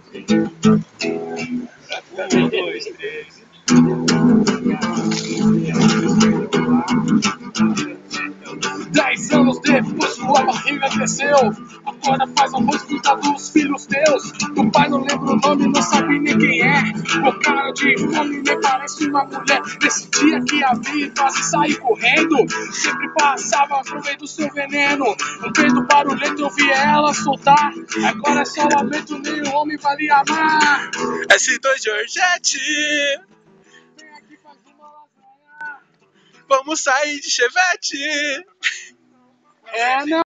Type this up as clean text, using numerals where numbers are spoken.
Um, dois, três. 10 anos depois sua barriga cresceu. Agora faz arroz, cuida dos filhos teus. Teu pai não lembra o nome, não sabe nem quem é. Com cara de fome, nem parece uma mulher. Nesse dia que a vi, quase saí correndo. Sempre passava pro meio do seu veneno. Um peido barulhento, eu vi ela soltar. Agora é só lamento, nem o homem vai lhe amar. S2 Jorjette, Vem aqui, faz uma lasanha. vamos sair de chevette. É, não.